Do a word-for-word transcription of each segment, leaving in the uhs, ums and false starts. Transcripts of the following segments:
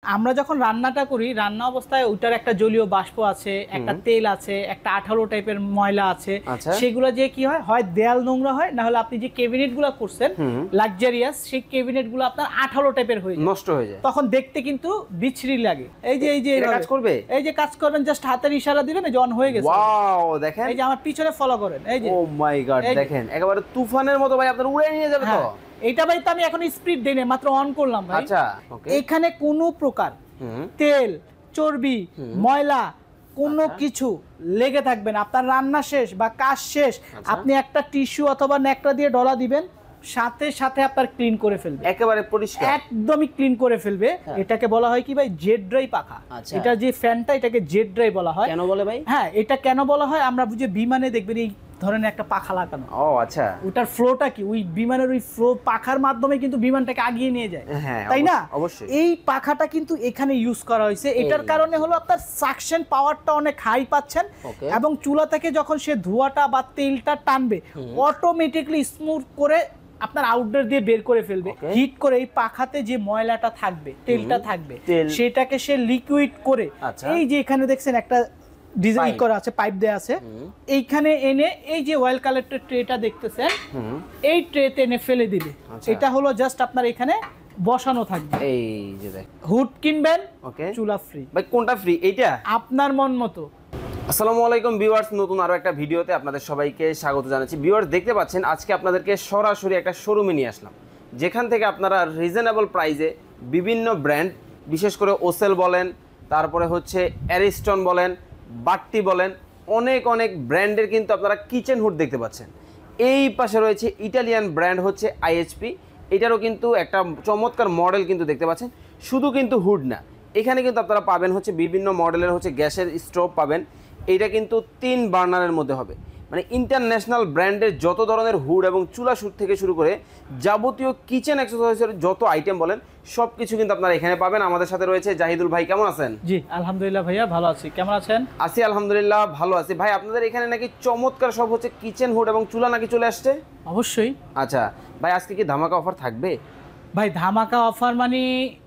আমরা যখন রান্নাটা করি রান্না অবস্থায় ওইটার একটা জলীয় বাষ্প আছে, একটা তেল আছে, একটা আঠালো টাইপের ময়লা আছে, সেগুলো যে কি হয় হয় দেয়াল নোংরা হয়, না হলে আপনি যে ক্যাবিনেটগুলো করছেন লাক্সারিয়াস সেই ক্যাবিনেটগুলো আপনার আঠালো টাইপের হয়ে যায়, নষ্ট হয়ে যায়, তখন দেখতে কিন্তু বিচ্ছিরি লাগে। এই যে এই যে কাজ করবে, এই যে কাজ করবেন, জাস্ট হাতের ইশারা দিবেন, এই যে অন হয়ে গেছে। ওয়াও দেখেন, এই যে আমার পিছনে ফলো করেন, এই যে ও মাই গড দেখেন একেবারে তুফানের মতো ভাই আপনার উড়ে নিয়ে যাবে। তো এটা ভাই তো আমি এখন স্পিড দেই না, মাত্র অন করলাম ভাই। আচ্ছা, এখানে কোনো প্রকার তেল চর্বি ময়লা কোনো কিছু লেগে থাকবে না। আপনার রান্না শেষ বা কাজ শেষ, আপনি একটা টিস্যু অথবা ন্যাকড়া দিয়ে ডলা দিবেন, সাথে সাথে আপনার ক্লিন করে ফেলবে, একেবারে পরিষ্কার একদমই ক্লিন করে ফেলবে। এটাকে বলা হয় কি ভাই জেট ড্রাই পাখা। এটা যে ফ্যানটা এটাকে জেট ড্রাই বলা হয়। কেন বলে ভাই? হ্যাঁ, এটা কেন বলা হয়, আমরা বুঝে বিমানে দেখবেন এই ধরনের একটা পাখা লাগানো। ও আচ্ছা, ওটার ফ্লোটা কি ওই বিমানের ওই ফ্লো পাখার মাধ্যমে কিন্তু বিমানটাকে আগিয়ে নিয়ে যায়, তাই না? অবশ্যই এই পাখাটা কিন্তু এখানে ইউজ করা হয়েছে। এটার কারণে হলো আপনার সাকশন পাওয়ারটা অনেক হাই পাচ্ছেন, এবং চুলা থেকে যখন সে ধোঁয়াটা বা তেলটা টানবে অটোমেটিকলি স্মুথ করে আপনার আউটডোর দিয়ে বের করে ফেলবে। হিট করে এই পাখাতে যে ময়লাটা থাকবে, তেলটা থাকবে, সেটাকে সে লিকুইড করে এই যে এখানে দেখছেন একটা ডিজাইন করা আছে, পাইপ দেয়া আছে, এইখানে এনে এই যে অয়েল কালেক্টর ট্রেটা দেখতেছেন, এই ট্রেতে এনে ফেলে দিবে। এটা হলো জাস্ট আপনার এখানে বসানো থাকবে। এই যে দেখ, হুড কিনবেন, ওকে, চুলা ফ্রি। ভাই কোনটা ফ্রি? এইটা আপনার মন মতো। আসসালামু আলাইকুম ভিউয়ার্স, নতুন আরো একটা ভিডিওতে আপনাদের সবাইকে স্বাগত জানাচ্ছি। ভিউয়ার্স দেখতে পাচ্ছেন আজকে আপনাদেরকে সরাসরি একটা শোরুমে নিয়ে আসলাম, যেখান থেকে আপনারা রিজনেবল প্রাইসে বিভিন্ন ব্র্যান্ড, বিশেষ করে ওসেল বলেন, তারপরে হচ্ছে অ্যারিস্টন বলেন, বাট্টি বলেন, অনেক অনেক ব্র্যান্ডের কিন্তু আপনারা কিচেন হুড দেখতে পাচ্ছেন। এই পাশে রয়েছে ইটালিয়ান ব্র্যান্ড হচ্ছে আইএইচপি, এটারও কিন্তু একটা চমৎকার মডেল কিন্তু দেখতে পাচ্ছেন। শুধু কিন্তু হুড না, এখানে কিন্তু আপনারা পাবেন হচ্ছে বিভিন্ন মডেলের হচ্ছে গ্যাসের স্টোভ পাবেন। এইটা কিন্তু তিন বার্নারের মধ্যে হবে, মানে ইন্টারন্যাশনাল ব্র্যান্ডের যত ধরনের হুড এবং চুলা শুট থেকে শুরু করে যাবতীয় কিচেন অ্যাক্সেসরিজের যত আইটেম বলেন সব কিছু কিন্তু আপনারা এখানে পাবেন। আমাদের সাথে রয়েছে জাহিদুল ভাই, কেমন আছেন? জি আলহামদুলিল্লাহ ভাইয়া ভালো আছি, কেমন আছেন? আছি আলহামদুলিল্লাহ ভালো আছি। ভাই আপনাদের এখানে নাকি চমৎকার সব হচ্ছে কিচেন হুড এবং চুলা নাকি চলে আসছে? অবশ্যই। আচ্ছা ভাই, আজকে কি ধামাকা অফার থাকবে? ভাই ধামাকা অফার মানে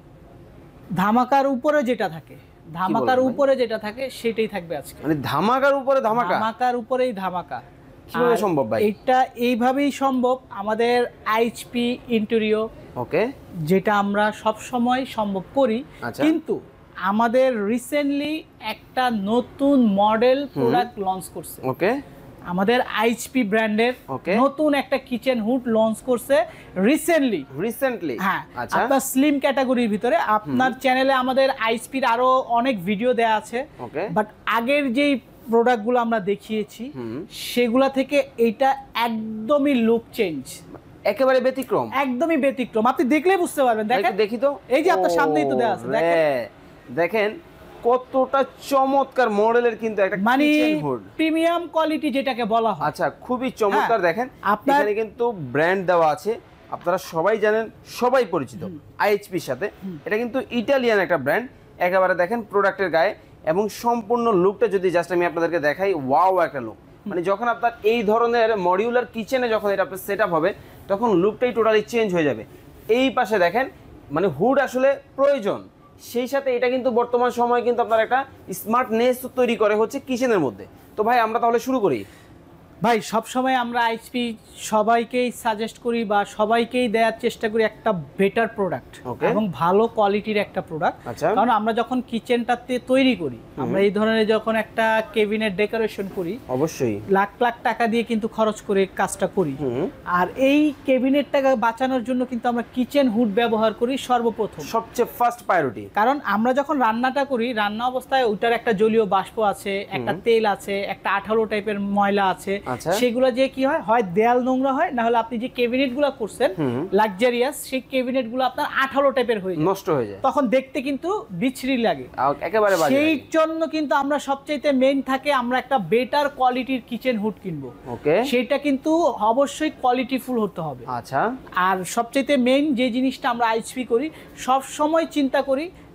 ধামাকার উপরে যেটা থাকে, ধামাকার উপরে যেটা থাকে সেটাই থাকবে আজকে। মানে ধামাকার উপরে ধামাকা? ধামাকার উপরেই ধামাকা। কিভাবে সম্ভব ভাই? এটা এইভাবেই সম্ভব, আমাদের আইএইচপি ইন্টেরিয়র, ওকে, যেটা আমরা সব সময় সম্ভব করি, কিন্তু আমাদের রিসেন্টলি একটা নতুন মডেল প্রোডাক্ট লঞ্চ করছে। ওকে, আমাদের আইএইচপি ব্র্যান্ডের নতুন একটা কিচেন হুড লঞ্চ করছে রিসেন্টলি। রিসেন্টলি? হ্যাঁ, আপনার স্লিম ক্যাটাগরির ভিতরে আপনার চ্যানেলে আমাদের আইএইচপির আরো অনেক ভিডিও দেয়া আছে, বাট আগের যেই প্রোডাক্টগুলো আমরা দেখিয়েছি সেগুলা থেকে এইটা একদমই লুক চেঞ্জ, একেবারে ব্যতিক্রম, একদমই ব্যতিক্রম। আপনি দেখলেই বুঝতে পারবেন। দেখেন, দেখি তো, এই যে আপনার সামনেই তো দেয়া আছে, দেখেন দেখেন কতটা চমৎকার মডেলের কিন্তু একটা কিচেন হুড, প্রিমিয়াম কোয়ালিটি যেটাকে বলা হয়। আচ্ছা, খুবই চমৎকার। দেখেন এখানে কিন্তু ব্র্যান্ড দেওয়া আছে, আপনারা সবাই জানেন, সবাই পরিচিত আইএইচপির সাথে। এটা কিন্তু ইটালিয়ান একটা ব্র্যান্ড। একেবারে দেখেন প্রোডাক্টের গায়ে এবং সম্পূর্ণ লুকটা যদি জাস্ট আমি আপনাদেরকে দেখাই, ওয়াও একটা লুক। মানে যখন আপনার এই ধরনের মডিউলার কিচেনে যখন এটা আপনার সেট আপ হবে তখন লুকটাই টোটালি চেঞ্জ হয়ে যাবে। এই পাশে দেখেন, মানে হুড আসলে প্রয়োজন, সেই সাথে এটা কিন্তু বর্তমান সময়ে কিন্তু আপনার একটা স্মার্টনেস তৈরি করে হচ্ছে কিচেনের মধ্যে। তো ভাই আমরা তাহলে শুরু করি। ভাই সবসময় আমরা আইএইচপি সবাইকেই সাজেস্ট করি বা সবাইকেই দেওয়ার চেষ্টা করি একটা বেটার প্রোডাক্ট এবং ভালো কোয়ালিটির একটা প্রোডাক্ট। কারণ আমরা যখন কিচেনটাতে তৈরি করি, আমরা এই ধরনের যখন একটা কেবিনেট ডেকোরেশন করি, অবশ্যই লাখ লাখ টাকা দিয়ে কিন্তু খরচ করে কাজটা করি। আর এই কেবিনেটটাকে বাঁচানোর জন্য কিন্তু আমরা কিচেন হুড ব্যবহার করি সর্বপ্রথম, সবচেয়ে ফার্স্ট প্রায়োরিটি। কারণ আমরা যখন রান্নাটা করি রান্না অবস্থায় ওইটার একটা জলীয় বাষ্প আছে, একটা তেল আছে, একটা আঠালো টাইপের ময়লা আছে, সেগুলো যে কি হয় হয় দেয়াল নোংরা হয়, না হলে আপনি যে ক্যাবিনেটগুলো করছেন লাক্সারিয়াস সেই ক্যাবিনেটগুলো আপনার আঠালো টাইপের হয়ে যায়, নষ্ট হয়ে যায়, তখন দেখতে কিন্তু বিচ্ছিরি লাগে একেবারে। সেই জন্য কিন্তু আমরা সবচাইতে মেইন থাকে আমরা একটা বেটার কোয়ালিটির কিচেন হুড কিনবো। ওকে, সেটা কিন্তু অবশ্যই কোয়ালিটিফুল হতে হবে। আচ্ছা, আর সবচাইতে মেইন যে জিনিসটা আমরা আইএইচপি করি, সব সময় চিন্তা করি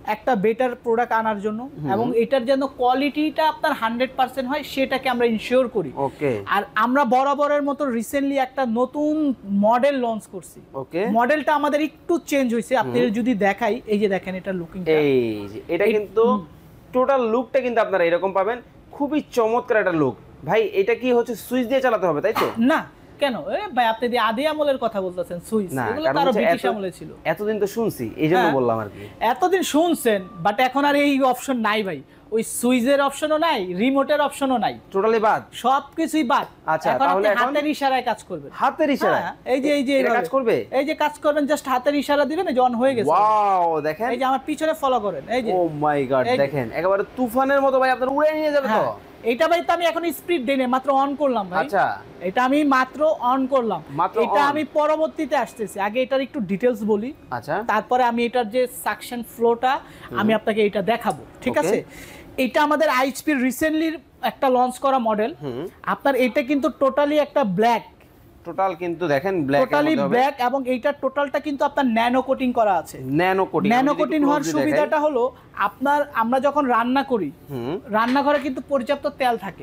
একটা বেটার প্রোডাক্ট আনার জন্য এবং এটার যেন কোয়ালিটিটা আপনার হান্ড্রেড পার্সেন্ট হয় সেটাকে আমরা ইনশিওর করি। ওকে। আর আমরা বরাবরের মতো রিসেন্টলি একটা নতুন মডেল লঞ্চ করছি। ওকে। মডেলটা আমাদের একটু চেঞ্জ হয়েছে, আপনাদের যদি দেখাই, এই যে দেখেন এটা লুকিংটা, এই যে এটা কিন্তু টোটাল লুকটা কিন্তু আপনারা এরকম পাবেন, খুবই চমৎকার একটা লুক। ভাই এটা কি হচ্ছে সুইচ দিয়ে চালাতে হবে তাই তো? না কেন এ ভাই, আপনি যে আদি আমলের কথা বলতেছেন, সুইচ এগুলো তো আরো ব্রিটিশ আমলে ছিল। এতদিন তো শুনছি এইজন্য বললাম আর কি। এতদিন শুনছেন, বাট এখন আর এই অপশন নাই ভাই, ওই সুইচের অপশনও নাই, রিমোটের অপশনও নাই, টোটালি বাদ, সবকিছুই বাদ। আচ্ছা এখন তাহলে আপনি হাতের ইশারায় কাজ করবেন। হাতের ইশারায়? এই যে এই যে এটা কাজ করবে, এই যে কাজ করবেন, জাস্ট হাতের ইশারা দিবেন, এই যে অন হয়ে গেছে। ওয়াও দেখেন, এই যে আমার পিছনে ফলো করেন, এই যে ও মাই গড দেখেন একেবারে তুফানের মতো ভাই আপনার উড়ে নিয়ে যাবে তো। এটা ভাই তো আমি এখন স্পিড দেই না, মাত্র অন করলাম ভাই। আচ্ছা এটা আমি মাত্র অন করলাম, এটা আমি পরবর্তীতে আসতেছি, আগে এটার একটু ডিটেইলস বলি। আচ্ছা তারপরে আমি এটার যে সাকশন ফ্লোটা আমি আপনাকে এটা দেখাবো, ঠিক আছে? এটা আমাদের আইএইচপি রিসেন্টলি একটা লঞ্চ করা মডেল। আপনার এটা কিন্তু টোটালি একটা ব্ল্যাক, টোটাল কিন্তু দেখেন ব্ল্যাক, টোটালি ব্ল্যাক, এবং এইটা টোটালটা কিন্তু আপনার ন্যানো কোটিং করা আছে। ন্যানো কোটিং, ন্যানো কোটিং হওয়ার সুবিধাটা হলো আপনার, আমরা যখন রান্না করি রান্নাঘরে কিন্তু পর্যাপ্ত তেল থাকে,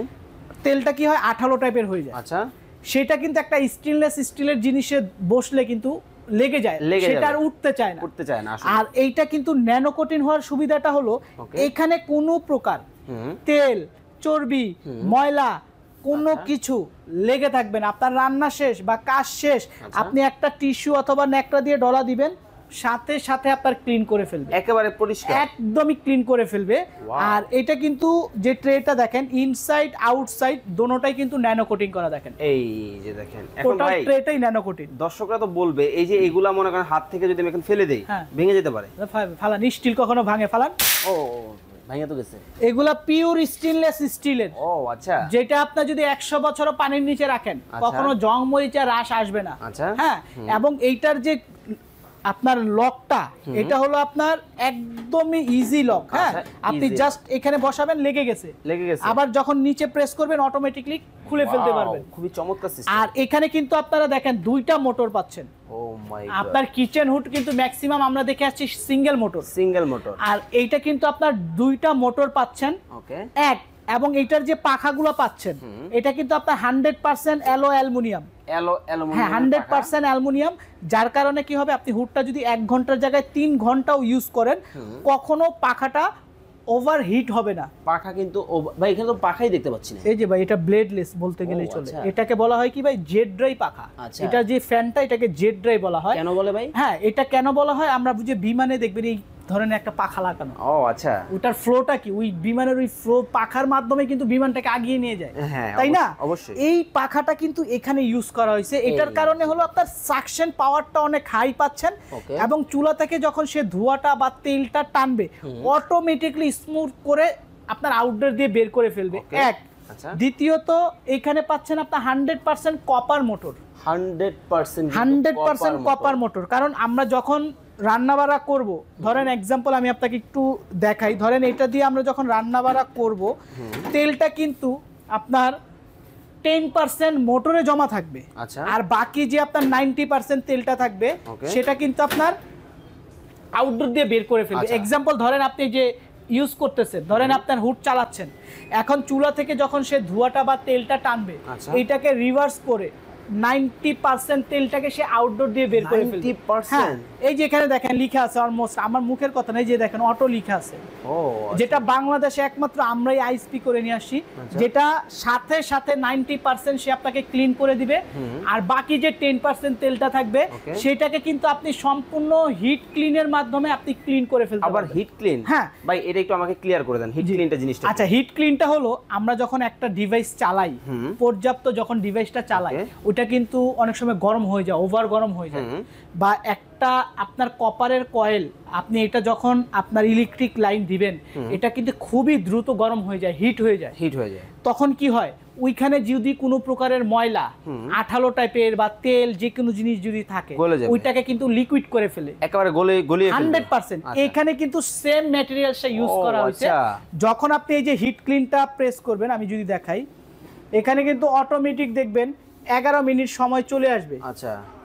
তেলটা কি হয় আঠালো টাইপের হয়ে যায়। আচ্ছা সেটা কিন্তু একটা স্টেনলেস স্টিলের জিনিসে বসলে কিন্তু লেগে যায়, সেটা আর উঠতে চায় না, উঠতে চায় না। আর এইটা কিন্তু ন্যানো কোটিং হওয়ার সুবিধাটা হলো এখানে কোনো প্রকার তেল, চর্বি, ময়লা কোনো কিছু লেগে থাকবে না। আপনার রান্না শেষ বা কাজ শেষ, আপনি একটা টিস্যু অথবা ন্যাকড়া দিয়ে ডলা দিবেন, সাথে সাথে আপনার ক্লিন করে ফেলবে, একেবারে পরিষ্কার, একদমই ক্লিন করে ফেলবে। আর এটা কিন্তু যে ট্রেটা দেখেন, ইনসাইড আউটসাইড দোনোটাই কিন্তু ন্যানো কোটিং করা, দেখেন এই যে দেখেন। এখন টোটাল ভাই ট্রেটাই ন্যানো কোটিং। দর্শকরা তো বলবে এই যে এগুলা মনে করেন হাত থেকে যদি আমি এখন ফেলে দেই ভেঙে যেতে পারে, ফালান স্টিল কখনো ভাঙে ফালান, ও ভাঙে তো গেছে। এগুলা পিওর স্টেনলেস স্টিলের। ও আচ্ছা, যেটা আপনি যদি একশো বছরও পানির নিচে রাখেন কখনো জং মরিচা রাশ আসবে না। আচ্ছা হ্যাঁ, এবং এইটার যে আপনার লকটা, এটা হলো আপনার একদমই ইজি লক। হ্যাঁ, আপনি জাস্ট এখানে বসাবেন, লেগে গেছে লেগে গেছে, আবার যখন নিচে প্রেস করবেন অটোমেটিকলি খুলে ফেলতে পারবেন। খুবই চমৎকার সিস্টেম। আর এখানে কিন্তু আপনারা দেখেন দুইটা মোটর পাচ্ছেন। ও মাই গড, আপনার কিচেন হুড কিন্তু ম্যাক্সিমাম আমরা দেখে আসছি সিঙ্গেল মোটর, সিঙ্গেল মোটর, আর এইটা কিন্তু আপনার দুইটা মোটর পাচ্ছেন। ওকে, এক, এবং এটার যে পাখাগুলো পাচ্ছেন এটা কিন্তু আপনার হান্ড্রেড পার্সেন্ট অ্যালো অ্যালুমিনিয়াম, হ্যাঁ হান্ড্রেড পার্সেন্ট অ্যালুমিনিয়াম, যার কারণে কি হবে, আপনি হুডটা যদি এক ঘন্টার জায়গায় তিন ঘন্টাও ইউজ করেন কখনো পাখাটা ওভার হিট হবে না। পাখা কিন্তু ভাই এখানে তো পাখাই দেখতে পাচ্ছি না। এই যে ভাই এটা ব্লেডলেস বলতে গেলে চলে, এটাকে বলা হয় কি ভাই জেড ড্রাই পাখা। এটা যে ফ্যানটা এটাকে জেড ড্রাই বলা হয়। কেন বলে ভাই? হ্যাঁ এটা কেন বলা হয়, আমরা বুঝে বিমানে দেখবেন এই ধরনের একটা পাখা লাগানো। ও আচ্ছা, ওটার ফ্লোটা কি, ওই বিমানের ওই ফ্লো পাখার মাধ্যমে কিন্তু বিমানটাকে আগিয়ে নিয়ে যায়, তাই না? অবশ্যই। এই পাখাটা কিন্তু এখানে ইউজ করা হয়েছে, এটার কারণে হলো আপনার সাকশন পাওয়ারটা অনেক হাই পাচ্ছেন, এবং চুলা থেকে যখন সে ধোঁয়াটা বা তেলটা টানবে অটোমেটিকলি স্মুথ করে আপনার আউটডোর দিয়ে বের করে ফেলবে। এক, দ্বিতীয়ত এখানে পাচ্ছেন আপনার hundred percent copper motor, hundred percent hundred percent copper motor. কারণ আমরা যখন রান্না বাড়া করবো, ধরেন এক্সাম্পল আমি আপনাকে একটু দেখাই, ধরেন এটা দিয়ে আমরা যখন রান্না বাড়া করবো, তেলটা কিন্তু আপনার টেন পার্সেন্ট মোটরে জমা থাকবে, আর বাকি যে আপনার নাইনটি পার্সেন্ট তেলটা থাকবে সেটা কিন্তু আপনার আউটডোর দিয়ে বের করে ফেলবে। এক্সাম্পল ধরেন আপনি যে ইউজ করতেছেন, ধরেন আপনার হুড চালাচ্ছেন, এখন চুলা থেকে যখন সে ধোঁয়াটা বা তেলটা টানবে, এইটাকে রিভার্স করে নাইনটি পার্সেন্ট তেলটাকে সে আউটডোর দিয়ে বের করে ফেলবে। হ্যাঁ, এই যে এখানে দেখেন লিখা আছে অলমোস্ট, আমার মুখের কথা না, এই যে দেখেন অটো লিখা আছে, যেটা বাংলাদেশে একমাত্র আমরাই আইএসপি করে নিয়ে আসি, যেটা সাথে সাথে নাইনটি পার্সেন্ট সে আপনাকে ক্লিন করে দিবে, আর বাকি যে টেন পার্সেন্ট তেলটা থাকবে সেটাকে কিন্তু আপনি সম্পূর্ণ হিট ক্লিনের মাধ্যমে আপনি ক্লিন করে ফেলতে পারবেন। আবার হিট ক্লিন? হ্যাঁ ভাই এটা একটু আমাকে ক্লিয়ার করে দেন, হিট ক্লিনটা জিনিসটা। আচ্ছা, হিট ক্লিনটা হলো আমরা যখন একটা ডিভাইস চালাই, পর্যাপ্ত যখন ডিভাইসটা চালাই, ওটা কিন্তু অনেক সময় গরম হয়ে যায়, ওভার গরম হয়ে যায়, বা একটা আপনার কপারের কয়েল আপনি এটা যখন আপনার ইলেকট্রিক লাইন দিবেন, এটা কিন্তু খুবই দ্রুত গরম হয়ে যায়, হিট হয়ে যায়, হিট হয়ে যায়। তখন কি হয়, ওইখানে যদি কোনো প্রকারের ময়লা, আঠালো টাইপের বা তেল যে কোনো জিনিস যদি থাকে, ওইটাকে কিন্তু লিকুইড করে ফেলে, একেবারে গলে গলিয়ে ফেলে হান্ড্রেড পার্সেন্ট। এখানে কিন্তু সেম ম্যাটেরিয়ালসটা ইউজ করা হয়েছে। যখন আপনি এই যে হিট ক্লিনটা প্রেস করবেন, আমি যদি দেখাই, এখানে কিন্তু অটোমেটিক দেখবেন এগারো মিনিট সময় চলে আসবে। আচ্ছা,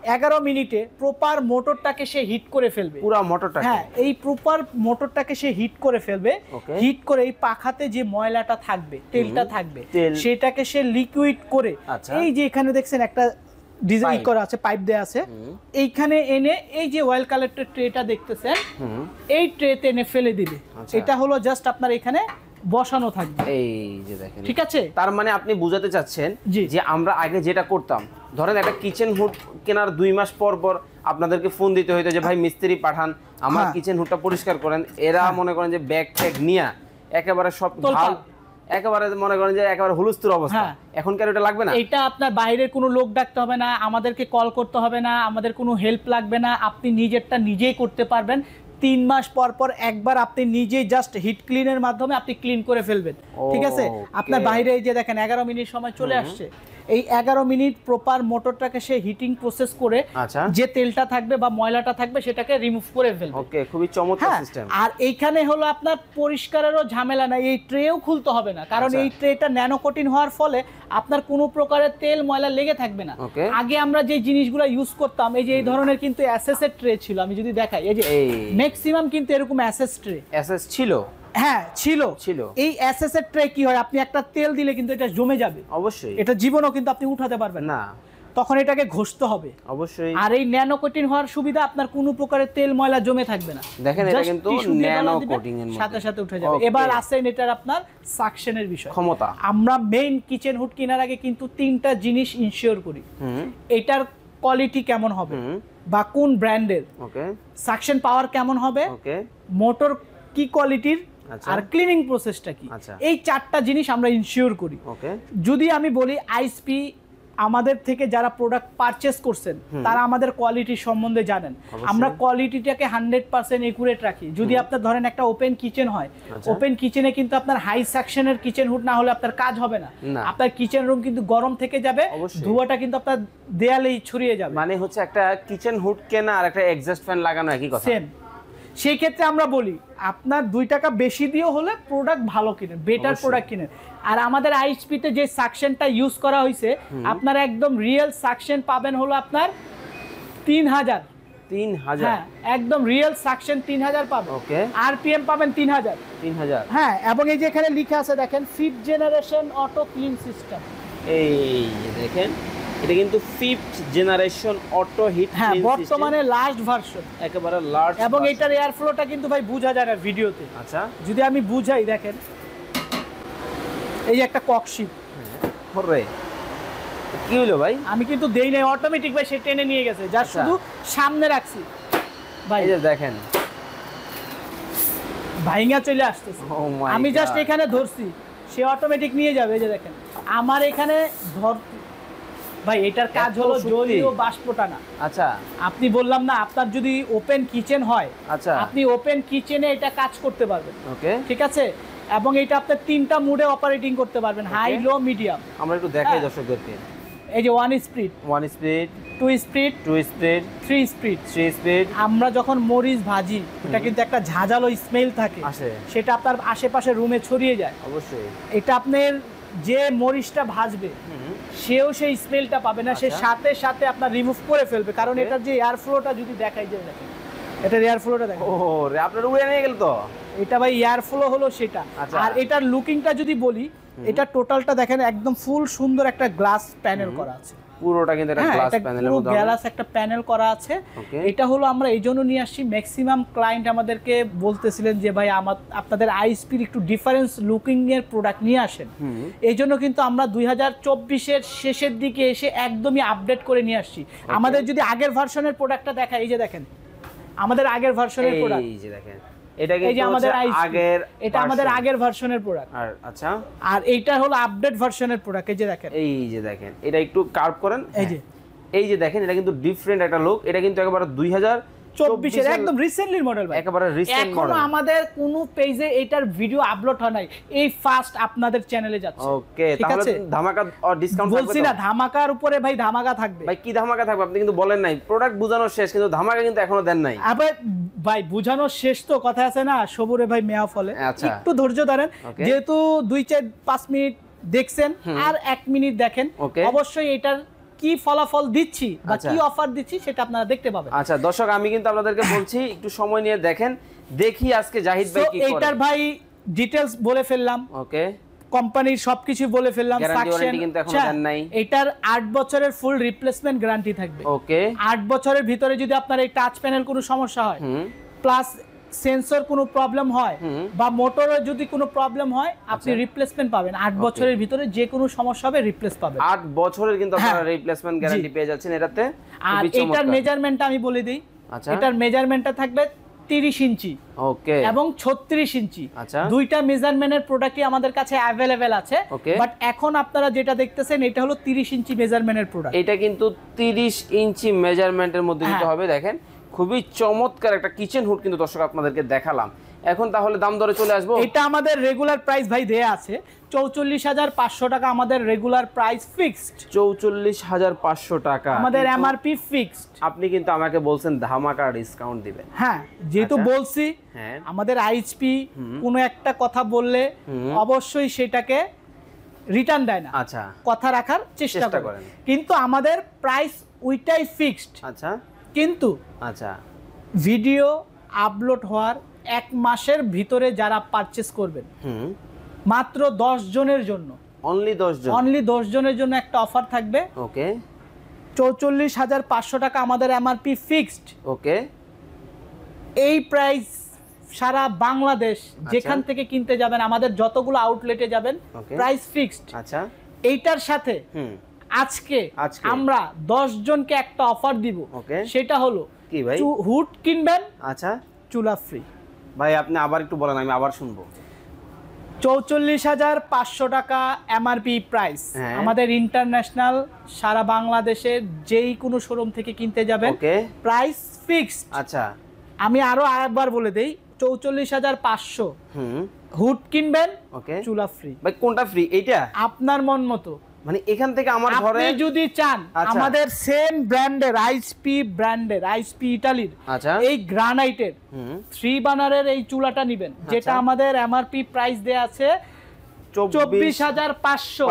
এগারো মিনিটে প্রপার মোটরটাকে সে হিট করে ফেলবে, পুরো মোটরটাকে। হ্যাঁ, এই প্রপার মোটরটাকে সে হিট করে ফেলবে। হিট করে এই পাখাতে যে ময়লাটা থাকবে, তেলটা থাকবে, সেটাকে সে লিকুইড করে এই যে এখানে দেখছেন একটা ডিজাইন করা আছে, পাইপ দেয়া আছে, এইখানে এনে এই যে অয়েল কালেক্টর ট্রেটা দেখতেছেন, এই ট্রেতে এনে ফেলে দিবে। এটা হলো জাস্ট আপনার এখানে বসানো থাকবে, এই যে দেখেন, ঠিক আছে? তার মানে আপনি বোঝাতে চাচ্ছেন যে আমরা আগে যেটা করতাম, ধরেন একটা কিচেন হুড কেনার দুই মাস পর পর আপনাদেরকে ফোন দিতে হইতো যে ভাই মিস্ত্রি পাঠান, আমার কিচেন হুডটা পরিষ্কার করেন। এরা মনে করেন যে ব্যাগ ট্যাগ নিয়ে একেবারে সব ভাল, একেবারে মনে করেন যে একেবারে হুলস্থুল অবস্থা। এখনকার এটা লাগবে না, এটা আপনার বাইরের কোনো লোক ডাকতে হবে না, আমাদেরকে কল করতে হবে না, আমাদের কোনো হেল্প লাগবে না, আপনি নিজেরটা নিজেই করতে পারবেন। তিন মাস পর পর একবার আপনি নিজেই জাস্ট হিট ক্লিনের মাধ্যমে আপনি ক্লিন করে ফেলবেন, ঠিক আছে? আপনার বাইরে এই যে দেখেন এগারো মিনিট সময় চলে আসছে, এই এগারো মিনিট প্রপার মোটরটাকে সে হিটিং প্রসেস করে যে তেলটা থাকবে বা ময়লাটা থাকবে সেটাকে রিমুভ করে ফেলবে। ওকে, খুবই চমৎকার সিস্টেম। আর এইখানে হলো আপনার পরিষ্কারেরও ঝামেলা নাই, এই ট্রেও খুলতে হবে না, কারণ এই ট্রেটা ন্যানো কোটিং হওয়ার ফলে আপনার কোনো প্রকারের তেল ময়লা লেগে থাকবে না। আগে আমরা যে জিনিসগুলো ইউজ করতাম, এই যে এই ধরনের কিন্তু এসএস এর ট্রে ছিল, আমি যদি দেখাই এই যে ম্যাক্সিমাম কিন্তু এরকম এসএস ট্রে এসএস ছিল, হ্যাঁ ছিল ছিল। এই এসএস এর ট্রে কি হয়, আপনি একটা তেল দিলে কিন্তু এটা জমে যাবে, অবশ্যই এটা জীবনও কিন্তু আপনি উঠাতে পারবেন না, তখন এটাকে ঘষতে হবে অবশ্যই। আর এই ন্যানো কোটিং হওয়ার সুবিধা, আপনার কোনো প্রকারের তেল ময়লা জমে থাকবে না। দেখেন এটা কিন্তু ন্যানো কোটিং এর মধ্যে সাথে সাথে উঠে যাবে। এবার আসেন এটার আপনার সাকশনের বিষয়, ক্ষমতা। আমরা মেইন কিচেন হুড কেনার আগে কিন্তু তিনটা জিনিস ইনশিওর করি, এটার কোয়ালিটি কেমন হবে বা কোন ব্র্যান্ডের, ওকে, সাকশন পাওয়ার কেমন হবে, ওকে, মোটর কি কোয়ালিটির, আর ক্লিনিং প্রসেসটা কি, এই চারটা জিনিস আমরা ইনশিওর করি। ওকে, যদি আমি বলি আইএসপি আমাদের থেকে যারা প্রোডাক্ট পারচেজ করছেন তারা আমাদের কোয়ালিটি সম্বন্ধে জানেন, আমরা কোয়ালিটিটাকে হান্ড্রেড পার্সেন্ট একুরেট রাখি। যদি আপনার ধরেন একটা ওপেন কিচেন হয়, ওপেন কিচেনে কিন্তু আপনার হাই সাকশনের কিচেন হুড না হলে আপনার কাজ হবে না, আপনার কিচেন রুম কিন্তু গরম থেকে যাবে, ধোঁয়াটা কিন্তু আপনার দেয়ালেই ছড়িয়ে যাবে। মানে হচ্ছে একটা কিচেন হুড কেনা আর একটা এক্সস্ট ফ্যান লাগানো একই কথা। সেম। সেই ক্ষেত্রে আমরা বলি আপনার দুই টাকা বেশি দিয়ে হলে প্রোডাক্ট ভালো কিনেন, বেটার প্রোডাক্ট কিনেন। আর আমাদের আইএসপিতে যে সাকশনটা ইউজ করা হয়েছে, আপনার একদম রিয়েল সাকশন পাবেন হলো আপনার তিন হাজার তিন হাজার হ্যাঁ, একদম রিয়েল সাকশন তিন হাজার পাবেন। ওকে, আরপিএম পাবেন তিন হাজার তিন হাজার হ্যাঁ, এবং এই যে এখানে লেখা আছে দেখেন fifth generation auto clean system, এই দেখেন এটা কিন্তু fifth generation auto heat clean system, বর্তমানে লাস্ট ভার্সন, একেবারে লার্জ। এবং এটার এয়ার ফ্লোটা কিন্তু ভাই বোঝা যায় না ভিডিওতে। আচ্ছা, যদি আমি বুঝাই, দেখেন এই যে একটা ককশিট, হরে কি হলো ভাই, আমি কিন্তু দেই নাই, অটোমেটিক ভাই সে টেনে নিয়ে গেছে, যা শুধু সামনে রাখছি ভাই, এই যে দেখেন ভাইঙ্গা চলে আসতেছে, আমি জাস্ট এখানে ধরছি, সে অটোমেটিক নিয়ে যাবে। এই যে দেখেন আমার এখানে ধর ভাই, এটার কাজ হলো জলীয় বাষ্প টানা। আচ্ছা, আপনি বললাম না আপনার যদি ওপেন কিচেন হয়, আচ্ছা, আপনি ওপেন কিচেনে এটা কাজ করতে পারবেন। ওকে, ঠিক আছে, এবং এটা আপনি তিনটা মুডে অপারেটিং করতে পারবেন, হাই, লো, মিডিয়াম। আমরা একটু দেখাই দর্শকদেরকে, এই যে one speed, one speed, two speed, two speed, three speed, three speed. আমরা যখন মরিচ ভাজি, এটা কিন্তু একটা ঝাঁঝালো স্মেল থাকে, সেটা আপনার আশেপাশে রুমে ছড়িয়ে যায়। অবশ্যই এটা আপনার যে মরিচটা ভাজবে সেও সেই স্মেলটা পাবে না, সে সাথে সাথে আপনার রিমুভ করে ফেলবে, কারণ এটার যে এয়ার ফ্লোটা যদি দেখাই যায়, দেখেন এটার এয়ার ফ্লোটা দেখেন, ও রে আপনার উড়ে নিয়ে গেল তো, এটা ভাই এয়ার ফ্লো হলো সেটা। আর এটার লুকিংটা যদি বলি, এটা টোটালটা দেখেন একদম ফুল সুন্দর একটা গ্লাস প্যানেল করা আছে, পুরোটা কিন্তু একটা গ্লাস প্যানেলের মধ্যে গ্লাস একটা প্যানেল করা আছে। এটা হলো আমরা এইজন্য নিয়ে আসছি, ম্যাক্সিমাম ক্লায়েন্ট আমাদেরকে বলতেছিলেন যে ভাই আমার আপনাদের আইএসপির একটু ডিফারেন্স লুকিং এর প্রোডাক্ট নিয়ে আসেন, এইজন্য কিন্তু আমরা দুই হাজার চব্বিশের শেষের দিকে এসে একদমই আপডেট করে নিয়ে আসছি। আমাদের যদি আগের ভার্সনের প্রোডাক্টটা দেখা, এই যে দেখেন আমাদের আগের ভার্সনের প্রোডাক্ট, এই যে দেখেন এটা কিন্তু আমাদের আগের, এটা আমাদের আগের ভার্সনের প্রোডাক্ট। আর আচ্ছা, আর এইটা হলো আপডেট ভার্সনের প্রোডাক্ট, এই যে দেখেন, এই যে দেখেন এটা একটু কার্ভ করেন, এই যে এই যে দেখেন এটা কিন্তু ডিফারেন্ট একটা লুক, এটা কিন্তু একেবারে দুই হাজার চব্বিশ এর একদম রিসেন্টলি মডেল ভাই, একেবারে রিসেন্ট মডেল। এখনো আমাদের কোনো পেজে এটার ভিডিও আপলোড হয় নাই, এই ফার্স্ট আপনাদের চ্যানেলে যাচ্ছে। ওকে, তাহলে ধামাকা ডিসকাউন্ট থাকবে? বলছি না ধামাকার উপরে ভাই ধামাকা থাকবে। ভাই কি ধামাকা থাকবে আপনি কিন্তু বলেন নাই, প্রোডাক্ট বুঝানোর শেষ, কিন্তু ধামাকা কিন্তু এখনো দেন নাই। আবার ভাই বুঝানোর শেষ তো কথা আছে না, সবুরে ভাই মেয়া ফলে, একটু ধৈর্য ধরেন, যেহেতু দুই চার পাঁচ মিনিট দেখছেন আর এক মিনিট দেখেন, অবশ্যই এটার কি ফলাফল দিচ্ছি বা কি অফার দিচ্ছি সেটা আপনারা দেখতে পাবেন। আচ্ছা দর্শক, আমি কিন্তু আপনাদেরকে বলছি একটু সময় নিয়ে দেখেন, দেখি আজকে জাহিদ ভাই কি করে। এইটার ভাই ডিটেইলস বলে ফেললাম, ওকে, কোম্পানির সবকিছু বলে ফেললাম, সাকশন কিন্তু এখনো দেন নাই। এটার আট বছরের ফুল রিপ্লেসমেন্ট গ্যারান্টি থাকবে। ওকে, আট বছরের ভিতরে যদি আপনার এই টাচ প্যানেল কোনো সমস্যা হয়, প্লাস সেন্সর কোনো প্রবলেম হয় বা মোটরের যদি কোনো প্রবলেম হয়, আপনি রিপ্লেসমেন্ট পাবেন। আট বছরের ভিতরে যে কোনো সমস্যা হবে রিপ্লেস পাবেন। আট বছরের কিন্তু আপনারা রিপ্লেসমেন্ট গ্যারান্টি পেয়ে যাচ্ছেন এটাতে। আর এটার মেজারমেন্টটা আমি বলে দিই, এটার মেজারমেন্টটা থাকবে তিরিশ ইঞ্চি ওকে এবং ছত্রিশ ইঞ্চি। আচ্ছা, দুইটা মেজারমেন্টের প্রোডাক্টই আমাদের কাছে অ্যাভেলেবেল আছে, বাট এখন আপনারা যেটা দেখতেছেন এটা হলো তিরিশ ইঞ্চি মেজারমেন্টের প্রোডাক্ট। এটা কিন্তু তিরিশ ইঞ্চি মেজারমেন্টের মধ্যে দিতে হবে। দেখেন খুবই চমৎকার একটা কিচেন হুড কিন্তু দর্শক আপনাদেরকে দেখালাম। এখন তাহলে দাম দরে চলে আসবো। এটা আমাদের রেগুলার প্রাইস ভাই দেয়া আছে চৌচল্লিশ হাজার পাঁচশো টাকা, আমাদের রেগুলার প্রাইস ফিক্সড চৌচল্লিশ হাজার পাঁচশো টাকা আমাদের এমআরপি ফিক্সড। আপনি কিন্তু আমাকে বলছেন ধামাকা ডিসকাউন্ট দিবেন। হ্যাঁ, যেহেতু বলছি আমাদের আইএসপি কোনো একটা কথা বললে অবশ্যই সেটাকে রিটার্ন দেয় না। আচ্ছা, কথা রাখার চেষ্টা করেন, কিন্তু আমাদের প্রাইস ওইটাই ফিক্সড। আচ্ছা, কিন্তু আচ্ছা ভিডিও আপলোড হওয়ার এক মাসের ভিতরে যারা পারচেজ করবেন, মাত্র দশ জনের জন্য, অনলি দশ জন, অনলি দশ জনের জন্য একটা অফার থাকবে। ওকে, চৌচল্লিশ হাজার পাঁচশো টাকা আমাদের এমআরপি ফিক্সড। ওকে, এই প্রাইস সারা বাংলাদেশ যেখান থেকে কিনতে যাবেন, আমাদের যতগুলো আউটলেটে যাবেন, প্রাইস ফিক্সড। আচ্ছা, এইটার সাথে আজকে আমরা দশ জনকে একটা অফার দিব, সেটা হলো কি ভাই? হুড কিনবেন, আচ্ছা, চুলা ফ্রি। ভাই আপনি আবার একটু বলেন, আমি আবার শুনবো। চৌচল্লিশ হাজার পাঁচশো টাকা এমআরপি প্রাইস, আমাদের ইন্টারন্যাশনাল সারা বাংলাদেশের যেই কোনো শোরুম থেকে কিনতে যাবেন, প্রাইস ফিক্সড। আচ্ছা, আমি আরো আরেকবার বলে দেই, চৌচল্লিশ হাজার পাঁচশো হুড কিনবেন, চুলা ফ্রি। ভাই কোনটা ফ্রি? এইটা আপনার মন মতো, মানে এখান থেকে আমার ঘরে আপনি যদি চান আমাদের সেম ব্র্যান্ডের আইএসপি ব্র্যান্ডের আইএসপি ইতালির এই গ্রানাইটের থ্রি বার্নারের এই চুলাটা নেবেন, যেটা আমাদের এমআরপি প্রাইস দেয়া আছে চব্বিশ হাজার পাঁচশো।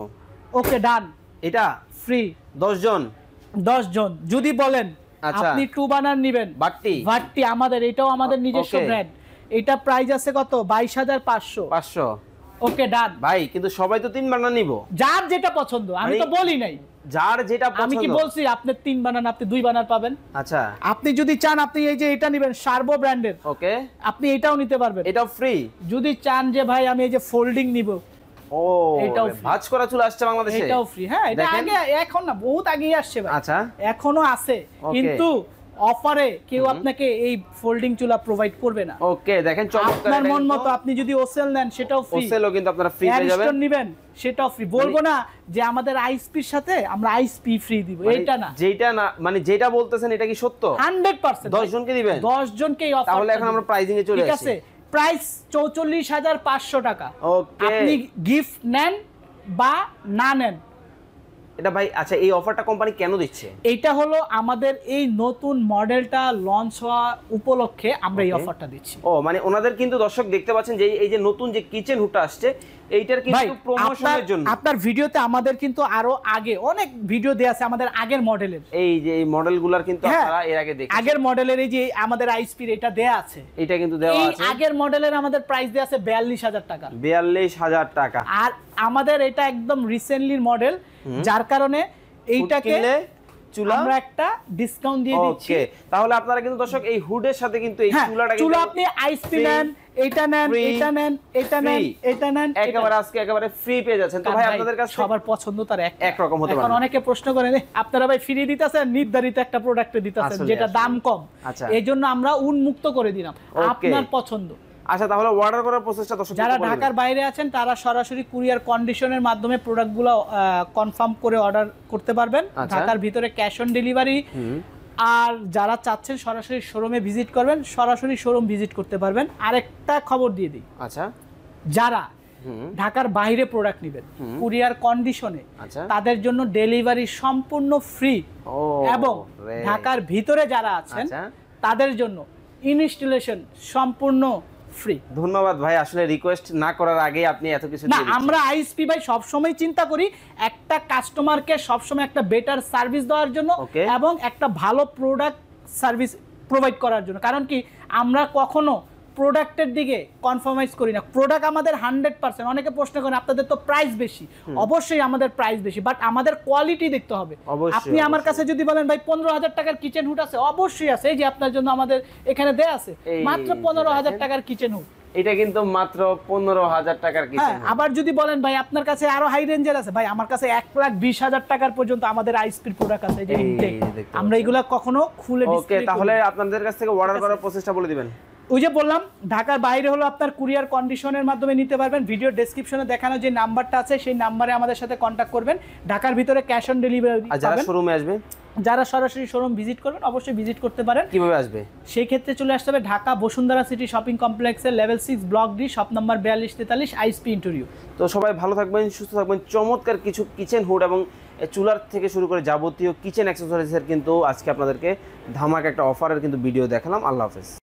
ওকে ডান, এটা ফ্রি। দশ জন দশ জন যদি বলেন আপনি টু বার্নার নেবেন, বাট্টি বাট্টি আমাদের এটাও আমাদের নিজস্ব ব্র্যান্ড, এটা প্রাইস আছে কত? বাইশ হাজার পাঁচশো। পাঁচশো ওকে ডান ভাই, কিন্তু সবাই তো তিন বানান নিব, যার যেটা পছন্দ। আমি তো বলি নাই যার যেটা পছন্দ, আমি কি বলছি আপনি তিন বানান, আপনি দুই বানান পাবেন। আচ্ছা, আপনি যদি চান আপনি এই যে এটা নেবেন শার্বো ব্র্যান্ডের, ওকে, আপনি এটাও নিতে পারবেন, এটাও ফ্রি। যদি চান যে ভাই আমি এই যে ফোল্ডিং নিব, ও এটাও ভাঁজ করা চুলা আসছে বাংলাদেশে, এটাও ফ্রি। হ্যাঁ, এটা আগে এখন না, বহুত আগেই আসছে ভাই। আচ্ছা, এখনো আছে, কিন্তু অফারে কেউ আপনাকে এই ফোল্ডিং চুলা প্রোভাইড করবে না। ওকে, দেখেন চমৎকার, আপনার মন মতো আপনি যদি ওসেল নেন সেটাও ফ্রি, ওসেলও কিন্তু আপনারা ফ্রি পেয়ে যাবেন। অ্যারিস্টন নেবেন সেটাও ফ্রি। বলবো না যে আমাদের আইএসপির সাথে আমরা আইএসপি ফ্রি দিব, এটা না, যেটা না, মানে যেটা বলতেছেন এটা কি সত্য? একশো পার্সেন্ট দশ জনকে দিবেন, দশ জনকে এই অফার। তাহলে এখন আমরা প্রাইসিং এ চলে আসি। ঠিক আছে, প্রাইস চৌচল্লিশ হাজার পাঁচশো টাকা। ওকে, আপনি গিফট নেন বা না নেন এটা ভাই। আচ্ছা, এই অফারটা কোম্পানি কেন দিচ্ছে? এইটা হলো আমাদের এই নতুন মডেলটা লঞ্চ হওয়া উপলক্ষে আমরা এই অফারটা দিচ্ছি। ও মানে ওনাদের কিন্তু দর্শক দেখতে পাচ্ছেন যে এই যে নতুন যে কিচেন হুডটা আসছে, এইটার কিন্তু প্রমোশনের জন্য আপনার ভিডিওতে আমাদের কিন্তু আরো আগে অনেক ভিডিও দেয়া আছে আমাদের আগের মডেলের, এই যে এই মডেলগুলোর কিন্তু আপনারা এর আগে দেখেছেন। আগের মডেলের এই যে আমাদের আইএসপি এটা দেয়া আছে, এটা কিন্তু দেওয়া আছে। এই আগের মডেলের আমাদের প্রাইস দেয়া আছে বিয়াল্লিশ হাজার টাকা, বিয়াল্লিশ হাজার টাকা। আর আমাদের এটা একদম রিসেন্টলি মডেল, যার কারণে এইটাকে চুলা আমরা একটা ডিসকাউন্ট দিয়ে দিচ্ছি। ওকে, তাহলে আপনারা কিন্তু দর্শক এই হুডের সাথে কিন্তু এই চুলাটা কিন্তু চুলা আপনি আইএসপি নেন, এটা নেন, এটা নেন, এটা নেন, এটা নেন, একেবারে আজকে একেবারে ফ্রি পেয়ে যাচ্ছেন। তো ভাই আপনাদের কাছে সবার পছন্দ তার এক এক রকম হতে পারে। এখন অনেকে প্রশ্ন করেন আপনারা ভাই ফ্রি দিতেছেন, নির্ধারিত একটা প্রোডাক্টে দিতেছেন যেটা দাম কম, এইজন্য আমরা উন্মুক্ত করে দিলাম, আপনার পছন্দ। আচ্ছা, তাহলে অর্ডার করার প্রসেসটা দর্শক যারা ঢাকার বাইরে আছেন তারা সরাসরি কুরিয়ার কন্ডিশনের মাধ্যমে প্রোডাক্টগুলো কনফার্ম করে অর্ডার করতে পারবেন। ঢাকার ভিতরে ক্যাশ অন ডেলিভারি। আর যারা চাচ্ছেন সরাসরি শোরুমে ভিজিট করবেন, সরাসরি শোরুম ভিজিট করতে পারবেন। আরেকটা খবর দিয়ে দিই, আচ্ছা, যারা ঢাকার বাইরে প্রোডাক্ট নেবেন কুরিয়ার কন্ডিশনে, তাদের জন্য ডেলিভারি সম্পূর্ণ ফ্রি, এবং ঢাকার ভিতরে যারা আছেন তাদের জন্য ইনস্টলেশন সম্পূর্ণ ফ্রি। ধন্যবাদ ভাই, আসলে রিকোয়েস্ট না করার আগেই আপনি এত কিছু না, দিয়ে দিচ্ছেন। আমরা আইএসপি ভাই সবসময় চিন্তা করি একটা কাস্টমারকে সবসময় একটা বেটার সার্ভিস দেওয়ার জন্য এবং একটা ভালো প্রোডাক্ট সার্ভিস প্রোভাইড করার জন্য। কারণ কি আমরা কখনো প্রোডাক্টের দিকে কনফার্মাইজ করি না। প্রোডাক্ট আমাদের হান্ড্রেড পার্সেন্ট। অনেকে প্রশ্ন করেন আপনাদের তো প্রাইস বেশি, অবশ্যই আমাদের প্রাইস বেশি, বাট আমাদের কোয়ালিটি দেখতে হবে। আপনি আমার কাছে যদি বলেন ভাই পনেরো হাজার টাকার কিচেন হুড আছে, অবশ্যই আছে। এই যে আপনার জন্য আমাদের এখানে দেয়া আছে মাত্র পনেরো হাজার টাকার কিচেন হুড। এটা কিন্তু মাত্র পনেরো হাজার টাকার কিচেন। আবার যদি বলেন ভাই আপনার কাছে আরো হাই রেঞ্জের আছে, ভাই আমার কাছে এক লাখ বিশ হাজার টাকার পর্যন্ত আমাদের আইএসপির প্রোডাক্ট আছে। এই যে আমরা এগুলা কখনো খুলে ওকে, তাহলে আপনাদের কাছ থেকে অর্ডার করার প্রসেসটা বলে দিবেন। ওই যে বললাম ঢাকার বাইরে হলো আপনার কুরিয়ার কন্ডিশনের মাধ্যমে নিতে পারবেন। ভিডিও ডেসক্রিপশনে দেখানো যে নাম্বারটা আছে সেই নাম্বারে আমাদের সাথে কন্ট্যাক্ট করবেন। ঢাকার ভিতরে ক্যাশ অন ডেলিভারি। আর যারা শোরুমে আসবে, যারা সরাসরি শোরুম ভিজিট করবেন অবশ্যই ভিজিট করতে পারেন। কিভাবে আসবে? সেই ক্ষেত্রে চলে আসতে হবে ঢাকা বসুন্ধরা সিটি শপিং কমপ্লেক্সের level six block D shop number বিয়াল্লিশ তেতাল্লিশ আইএসপি ইন্টেরিয়র। তো সবাই ভালো থাকবেন, সুস্থ থাকবেন। চমৎকার কিছু কিচেন হুড এবং চুলার থেকে শুরু করে যাবতীয় কিচেন অ্যাক্সেসরিজের কিন্তু আজকে আপনাদেরকে ধামাকা একটা অফারের কিন্তু ভিডিও দেখালাম। আল্লাহ হাফেজ।